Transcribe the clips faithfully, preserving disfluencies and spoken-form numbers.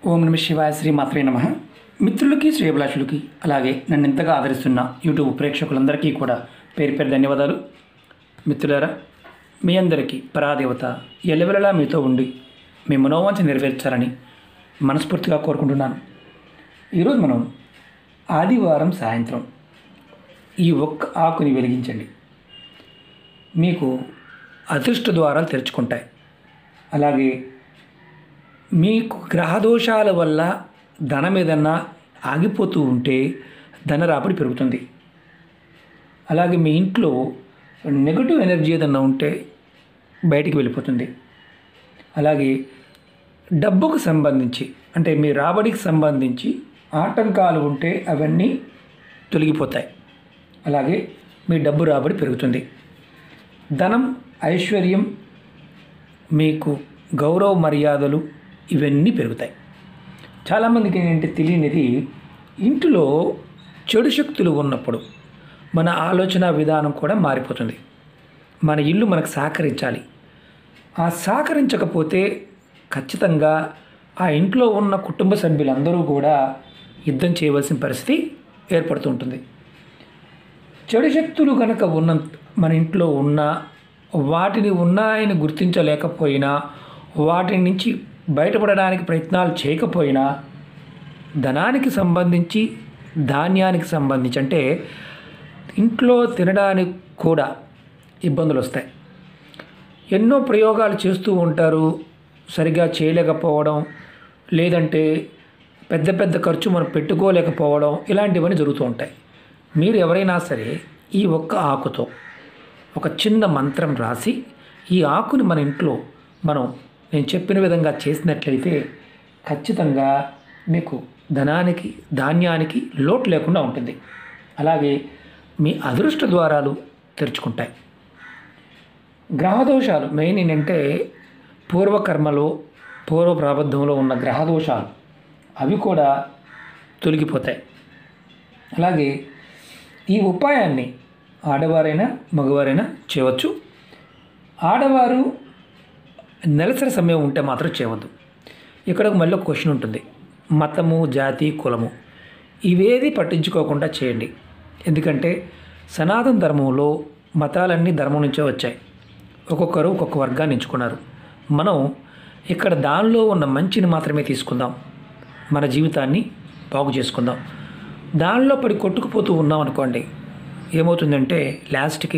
ఓం నమ శివాయ, శ్రీ మాత్రే నమః. మిత్రులకి, శ్రేయభిలాషులకి, అలాగే నన్ను ఇంతగా ఆదరిస్తున్న యూట్యూబ్ ప్రేక్షకులందరికీ కూడా పేరు పేరు ధన్యవాదాలు. మిత్రులారా, మీ అందరికీ పరాదేవత ఎల్లవెల్లలా మీతో ఉండి మీ మనోవాంఛ నెరవేర్చాలని మనస్ఫూర్తిగా కోరుకుంటున్నాను. ఈరోజు మనం ఆదివారం సాయంత్రం ఈ ఒక్క ఆకుని వెలిగించండి. మీకు అదృష్ట ద్వారాలు తెరుచుకుంటాయి. అలాగే మీకు గ్రహదోషాల వల్ల ధనం ఏదన్నా ఆగిపోతూ ఉంటే ధనరాబడి పెరుగుతుంది. అలాగే మీ ఇంట్లో నెగటివ్ ఎనర్జీ ఏదన్నా ఉంటే బయటికి వెళ్ళిపోతుంది. అలాగే డబ్బుకు సంబంధించి అంటే మీ రాబడికి సంబంధించి ఆటంకాలు ఉంటే అవన్నీ తొలగిపోతాయి. అలాగే మీ డబ్బు రాబడి పెరుగుతుంది. ధనం, ఐశ్వర్యం, మీకు గౌరవ మర్యాదలు ఇవన్నీ పెరుగుతాయి. చాలామందికి ఏంటంటే తెలియనిది, ఇంటిలో చెడు శక్తులు ఉన్నప్పుడు మన ఆలోచన విధానం కూడా మారిపోతుంది. మన ఇల్లు మనకు సహకరించాలి. ఆ సహకరించకపోతే ఖచ్చితంగా ఆ ఇంట్లో ఉన్న కుటుంబ సభ్యులందరూ కూడా యుద్ధం చేయవలసిన పరిస్థితి ఏర్పడుతూ ఉంటుంది. చెడు శక్తులు కనుక ఉన్న మన ఇంట్లో ఉన్నా, వాటిని ఉన్నాయని గుర్తించలేకపోయినా, వాటి నుంచి బయటపడడానికి ప్రయత్నాలు చేయకపోయినా, ధనానికి సంబంధించి, ధాన్యానికి సంబంధించి అంటే ఇంట్లో తినడానికి కూడా ఇబ్బందులు వస్తాయి. ఎన్నో ప్రయోగాలు చేస్తూ ఉంటారు, సరిగా చేయలేకపోవడం, లేదంటే పెద్ద పెద్ద ఖర్చు మనం పెట్టుకోలేకపోవడం, ఇలాంటివన్నీ జరుగుతూ ఉంటాయి. మీరు ఎవరైనా సరే ఈ ఒక్క ఆకుతో ఒక చిన్న మంత్రం రాసి ఈ ఆకుని మన ఇంట్లో మనం నేను చెప్పిన విధంగా చేసినట్లయితే ఖచ్చితంగా మీకు ధనానికి, ధాన్యానికి లోటు లేకుండా ఉంటుంది. అలాగే మీ అదృష్ట ద్వారాలు తెరుచుకుంటాయి. గ్రహదోషాలు మెయిన్ ఏంటంటే పూర్వకర్మలో, పూర్వ ప్రాబద్ధంలో ఉన్న గ్రహదోషాలు అవి కూడా తొలగిపోతాయి. అలాగే ఈ ఉపాయాన్ని ఆడవారైనా మగవారైనా చేయవచ్చు. ఆడవారు నెలసరి సమయం ఉంటే మాత్రం చేయవద్దు. ఇక్కడ మళ్ళీ ఒక క్వశ్చన్ ఉంటుంది, మతము, జాతి, కులము ఇవేది పట్టించుకోకుండా చేయండి. ఎందుకంటే సనాతన ధర్మంలో మతాలన్నీ ధర్మం నుంచే వచ్చాయి. ఒక్కొక్కరు ఒక్కొక్క వర్గాన్ని ఎంచుకున్నారు. మనం ఇక్కడ దానిలో ఉన్న మంచిని మాత్రమే తీసుకుందాం, మన జీవితాన్ని బాగు చేసుకుందాం. దానిలో పడి కొట్టుకుపోతూ ఉన్నాం అనుకోండి, ఏమవుతుందంటే లాస్ట్కి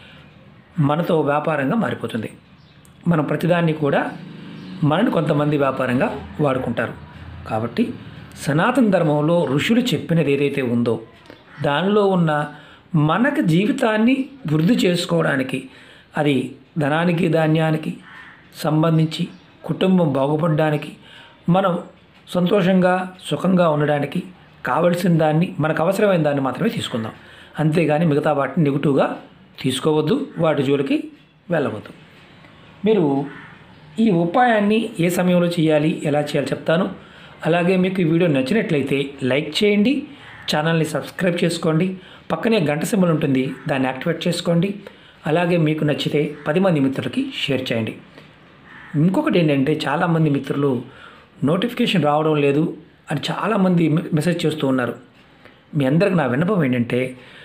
మనతో వ్యాపారంగా మారిపోతుంది. మనం ప్రతిదాన్ని కూడా మనని కొంతమంది వ్యాపారంగా వాడుకుంటారు. కాబట్టి సనాతన ధర్మంలో ఋషులు చెప్పినది ఏదైతే ఉందో దానిలో ఉన్న మనకు జీవితాన్ని వృద్ధి చేసుకోవడానికి, అది ధనానికి, ధాన్యానికి సంబంధించి కుటుంబం బాగుపడడానికి, మనం సంతోషంగా సుఖంగా ఉండడానికి కావలసిన దాన్ని, మనకు అవసరమైన దాన్ని మాత్రమే తీసుకుందాం. అంతేగాని మిగతా వాటిని నెగిటివ్గా తీసుకోవద్దు, వాటి జోలికి వెళ్ళవద్దు. మీరు ఈ ఉపాయాన్ని ఏ సమయంలో చేయాలి, ఎలా చేయాలి చెప్తాను. అలాగే మీకు ఈ వీడియో నచ్చినట్లయితే లైక్ చేయండి, ఛానల్ని సబ్స్క్రైబ్ చేసుకోండి, పక్కనే గంట సింబల్ ఉంటుంది, దాన్ని యాక్టివేట్ చేసుకోండి. అలాగే మీకు నచ్చితే పది మంది మిత్రులకి షేర్ చేయండి. ఇంకొకటి ఏంటంటే చాలామంది మిత్రులు నోటిఫికేషన్ రావడం లేదు అని చాలామంది మెసేజ్ చేస్తూ ఉన్నారు. మీ అందరికి నా విన్నపం ఏంటంటే,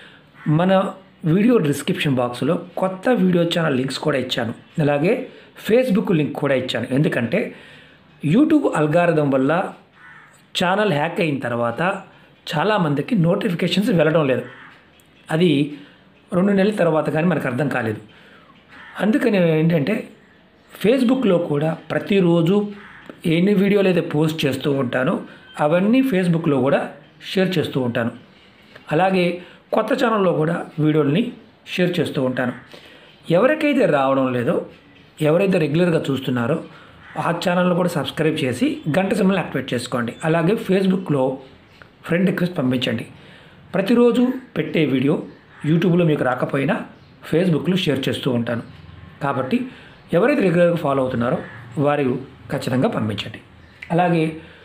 మన వీడియో డిస్క్రిప్షన్ బాక్స్లో కొత్త వీడియో ఛానల్ లింక్స్ కూడా ఇచ్చాను. అలాగే ఫేస్బుక్ లింక్ కూడా ఇచ్చాను. ఎందుకంటే యూట్యూబ్ అల్గారిథం వల్ల ఛానల్ హ్యాక్ అయిన తర్వాత చాలామందికి నోటిఫికేషన్స్ వెళ్ళడం లేదు. అది రెండు నెలల తర్వాత కానీ మనకు అర్థం కాలేదు. అందుకని ఏంటంటే ఫేస్బుక్లో కూడా ప్రతిరోజు ఎన్ని వీడియోలు అయితే పోస్ట్ చేస్తూ ఉంటానో అవన్నీ ఫేస్బుక్లో కూడా షేర్ చేస్తూ ఉంటాను. అలాగే కొత్త ఛానల్లో కూడా వీడియోల్ని షేర్ చేస్తూ ఉంటాను. ఎవరికైతే రావడం లేదో, ఎవరైతే రెగ్యులర్గా చూస్తున్నారో ఆ ఛానల్ని కూడా సబ్స్క్రైబ్ చేసి గంట సింబల్ యాక్టివేట్ చేసుకోండి. అలాగే ఫేస్బుక్లో ఫ్రెండ్ రిక్వెస్ట్ పంపించండి. ప్రతిరోజు పెట్టే వీడియో యూట్యూబ్లో మీకు రాకపోయినా ఫేస్బుక్లో షేర్ చేస్తూ ఉంటాను. కాబట్టి ఎవరైతే రెగ్యులర్గా ఫాలో అవుతున్నారో వారు ఖచ్చితంగా పంపించండి. అలాగే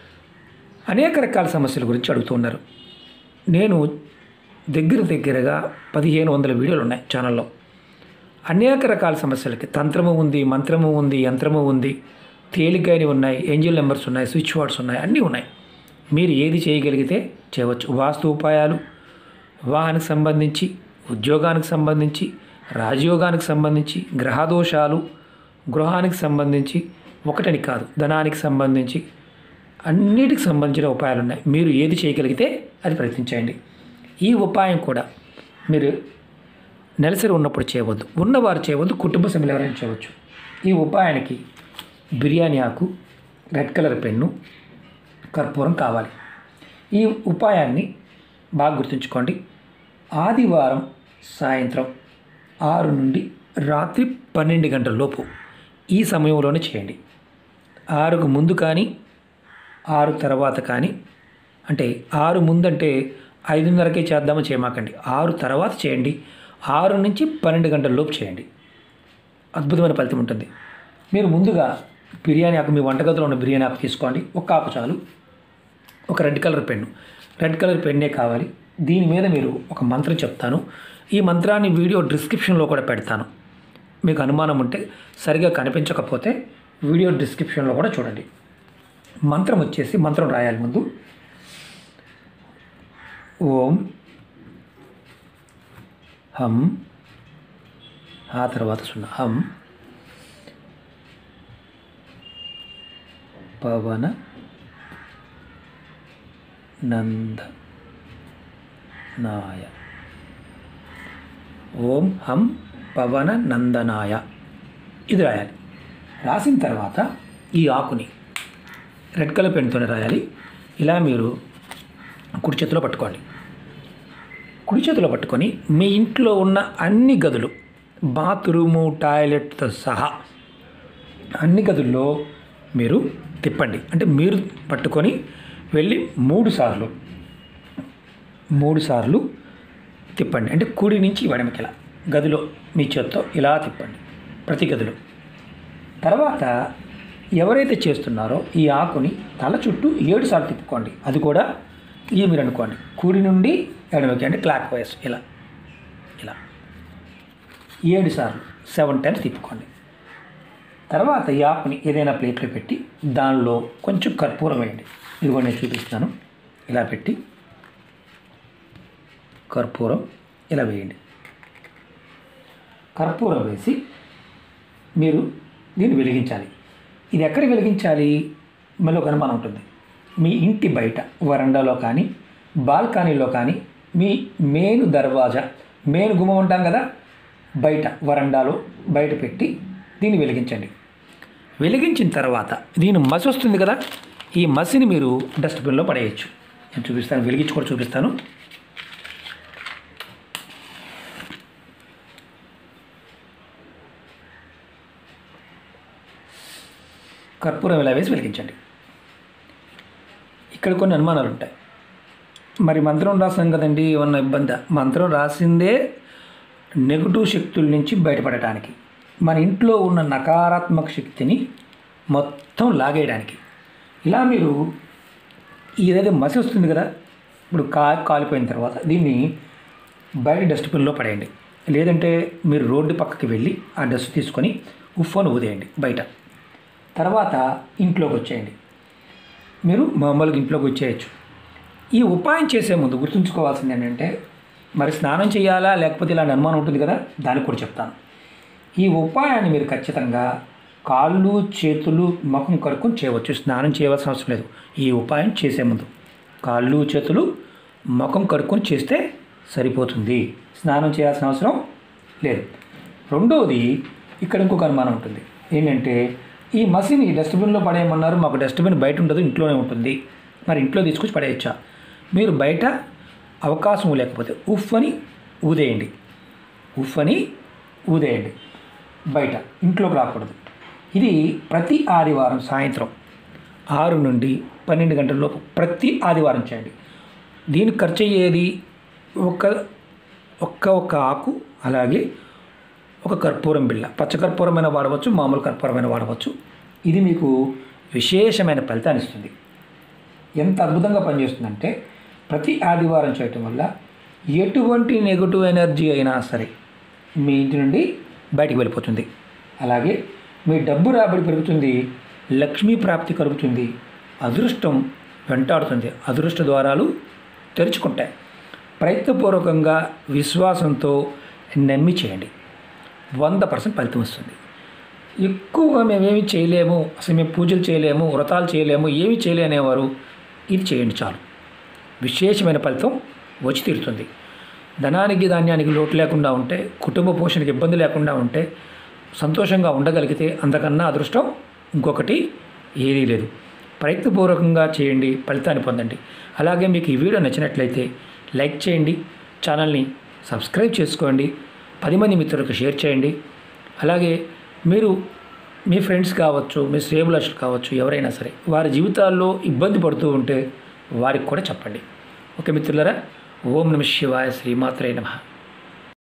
అనేక రకాల సమస్యల గురించి అడుగుతున్నారు. నేను దగ్గర దగ్గరగా పదిహేను వందల వీడియోలు ఉన్నాయి ఛానల్లో. అనేక రకాల సమస్యలకి తంత్రము ఉంది, మంత్రము ఉంది, యంత్రము ఉంది, తేలికైనవి ఉన్నాయి, ఏంజిల్ నెంబర్స్ ఉన్నాయి, స్విచ్ వర్డ్స్ ఉన్నాయి, అన్నీ ఉన్నాయి. మీరు ఏది చేయగలిగితే చేయవచ్చు. వాస్తు ఉపాయాలు వివాహానికి సంబంధించి, ఉద్యోగానికి సంబంధించి, రాజయోగానికి సంబంధించి, గ్రహదోషాలు, గృహానికి సంబంధించి, ఒకటని కాదు ధనానికి సంబంధించి అన్నిటికి సంబంధించిన ఉపాయాలు ఉన్నాయి. మీరు ఏది చేయగలిగితే అది ప్రయత్నించండి. ఈ ఉపాయం కూడా మీరు నెలసరి ఉన్నప్పుడు చేయవద్దు, ఉన్నవారు చేయవద్దు, కుటుంబ సభ్యులు ఎవరైనా చేయవచ్చు. ఈ ఉపాయానికి బిర్యానీ ఆకు, రెడ్ కలర్ పెన్ను, కర్పూరం కావాలి. ఈ ఉపాయాన్ని బాగా గుర్తుంచుకోండి. ఆదివారం సాయంత్రం ఆరు నుండి రాత్రి పన్నెండు గంటల లోపు ఈ సమయంలోనే చేయండి. ఆరుకు ముందు కానీ ఆరు తర్వాత కానీ, అంటే ఆరు ముందంటే ఐదున్నరకే చేద్దామని చేయమాకండి. ఆరు తర్వాత చేయండి. ఆరు నుంచి పన్నెండు గంటల లోపు చేయండి. అద్భుతమైన ఫలితం ఉంటుంది. మీరు ముందుగా బిర్యానీ ఆకు, మీ వంటగదిలో ఉన్న బిర్యానీ ఆకు తీసుకోండి. ఒక ఆకు చాలు. ఒక red colour pen, red colour పెన్నే కావాలి. దీని మీద మీరు ఒక మంత్రం చెప్తాను. ఈ మంత్రాన్ని వీడియో డిస్క్రిప్షన్లో కూడా పెడతాను. మీకు అనుమానం ఉంటే, సరిగా కనిపించకపోతే వీడియో డిస్క్రిప్షన్లో కూడా చూడండి. మంత్రం వచ్చేసి, మంత్రం రాయాలి ముందు. ఓం హం, ఆ తర్వాత సున్నా, హం పవన నంద నాయ. ఓం హం పవన నందనాయ. ఇది రాయాలి. రాసిన తర్వాత ఈ ఆకుని రెడ్ కలర్ పెన్తోనే రాయాలి. ఇలా మీరు కుడి చేతిలో పట్టుకోండి. కుడి చేతిలో పట్టుకొని మీ ఇంట్లో ఉన్న అన్ని గదులు, బాత్రూము, టాయిలెట్తో సహా అన్ని గదుల్లో మీరు తిప్పండి. అంటే మీరు పట్టుకొని వెళ్ళి మూడు సార్లు మూడు సార్లు తిప్పండి. అంటే కుడి నుంచి ఎడమకి ఇలా గదిలో మీ చేత్తో ఇలా తిప్పండి, ప్రతి గదిలో. తర్వాత ఎవరైతే చేస్తున్నారో ఈ ఆకుని తల చుట్టూ ఏడు సార్లు తిప్పుకోండి. అది కూడా ఈ మీరు అనుకోండి, కుడి నుండి ఎడమకి, అంటే క్లాక్ వైస్ ఇలా ఇలా ఏడు సార్లు, సెవెన్ టైమ్స్ తిప్పుకోండి. తర్వాత ఈ ఆకుని ఏదైనా ప్లేట్లో పెట్టి దానిలో కొంచెం కర్పూరం వేయండి. ఇదిగో నేను చూపిస్తాను. ఇలా పెట్టి కర్పూరం ఇలా వేయండి. కర్పూరం వేసి మీరు దీన్ని వెలిగించాలి. ఇది ఎక్కడ వెలిగించాలి? మళ్ళీ ఒక అనుమానం ఉంటుంది. మీ ఇంటి బయట వరండాలో కానీ, బాల్కనీలో కానీ, మీ మెయిన్ దర్వాజా, మెయిన్ గుమ్మం ఉంటాం కదా, బయట వరండాలో బయట పెట్టి దీన్ని వెలిగించండి. వెలిగించిన తర్వాత దీని మసి వస్తుంది కదా, ఈ మసిని మీరు డస్ట్బిన్లో పడేయచ్చు. నేను చూపిస్తాను, వెలిగించి కూడా చూపిస్తాను. కర్పూరం ఇలా వేసి వెలిగించండి. ఇక్కడ కొన్ని అనుమానాలు ఉంటాయి. మరి మంత్రం రాసాం కదండి, ఏమన్నా ఇబ్బంది? మంత్రం రాసిందే నెగటివ్ శక్తుల నుంచి బయటపడటానికి, మన ఇంట్లో ఉన్న నకారాత్మక శక్తిని మొత్తం లాగేయడానికి. ఇలా మీరు ఏదైతే మసి వస్తుంది కదా, ఇప్పుడు కా కాలిపోయిన తర్వాత దీన్ని బయట డస్ట్బిన్లో పడేయండి. లేదంటే మీరు రోడ్డు పక్కకి వెళ్ళి ఆ డస్ట్ తీసుకొని ఉఫ్ఫను ఊదేయండి బయట. తర్వాత ఇంట్లోకి వచ్చేయండి. మీరు మామూలుగా ఇంట్లోకి వచ్చేయచ్చు. ఈ ఉపాయం చేసే ముందు గుర్తుంచుకోవాల్సింది ఏంటంటే, మరి స్నానం చేయాలా లేకపోతే ఇలాంటి అనుమానం ఉంటుంది కదా, దానికి కూడా చెప్తాను. ఈ ఉపాయాన్ని మీరు ఖచ్చితంగా కాళ్ళు, చేతులు, ముఖం కడుక్కొని చేయవచ్చు. స్నానం చేయవలసిన అవసరం లేదు. ఈ ఉపాయం చేసే ముందు కాళ్ళు, చేతులు, ముఖం కడుక్కొని చేస్తే సరిపోతుంది. స్నానం చేయాల్సిన అవసరం లేదు. రెండవది, ఇక్కడ ఇంకొక అనుమానం ఉంటుంది. ఏంటంటే, ఈ మసిని డస్ట్బిన్లో పడేయమన్నారు, మాకు డస్ట్బిన్ బయట ఉండదు, ఇంట్లోనే ఉంటుంది. మరి ఇంట్లో తీసుకొచ్చి పడేయచ్చా? మీరు బయట అవకాశం లేకపోతే ఉఫ్ అని ఊదేయండి. ఉఫ్ అని ఊదేయండి బయట, ఇంట్లోకి రాకూడదు. ఇది ప్రతి ఆదివారం సాయంత్రం ఆరు నుండి పన్నెండు గంటల లోపు ప్రతి ఆదివారం చేయండి. దీనికి ఖర్చు అయ్యేది ఒక ఒక్క ఒక్క ఆకు, అలాగే ఒక కర్పూరం బిళ్ళ. పచ్చకర్పూరమైన వాడవచ్చు, మామూలు కర్పూరమైన వాడవచ్చు. ఇది మీకు విశేషమైన ఫలితాన్ని ఇస్తుంది. ఎంత అద్భుతంగా పనిచేస్తుందంటే, ప్రతి ఆదివారం చేయటం వల్ల ఎటువంటి నెగటివ్ ఎనర్జీ అయినా సరే మీ ఇంటి నుండి బయటికి వెళ్ళిపోతుంది. అలాగే మీ డబ్బు రాబడి పెరుగుతుంది, లక్ష్మీ ప్రాప్తి కలుగుతుంది, అదృష్టం వెంటాడుతుంది, అదృష్ట ద్వారాలు తెరుచుకుంటాయి. ప్రయత్నపూర్వకంగా విశ్వాసంతో నమ్మి చేయండి, వంద పర్సెంట్ ఫలితం వస్తుంది. ఎక్కువగా మేమేమి చేయలేము, అసలు మేము పూజలు చేయలేము, వ్రతాలు చేయలేము, ఏమి చేయలేనేవారు ఇది చేయండి చాలు, విశేషమైన ఫలితం వచ్చి తీరుతుంది. ధనానికి ధాన్యానికి లోటు లేకుండా ఉంటే, కుటుంబ పోషణకి ఇబ్బంది లేకుండా ఉంటే, సంతోషంగా ఉండగలిగితే అంతకన్నా అదృష్టం ఇంకొకటి ఏదీ లేదు. ప్రయత్నపూర్వకంగా చేయండి, ఫలితాన్ని పొందండి. అలాగే మీకు ఈ వీడియో నచ్చినట్లయితే లైక్ చేయండి, ఛానల్ని సబ్స్క్రైబ్ చేసుకోండి, పది మంది మిత్రులకు షేర్ చేయండి. అలాగే మీరు మీ ఫ్రెండ్స్ కావచ్చు, మీ శ్రేయభిలాషులు కావచ్చు, ఎవరైనా సరే వారి జీవితాల్లో ఇబ్బంది పడుతూ ఉంటే వారికి కూడా చెప్పండి. ఓకే మిత్రులారా, ఓం నమః శివాయ, శ్రీమాత్రే నమః.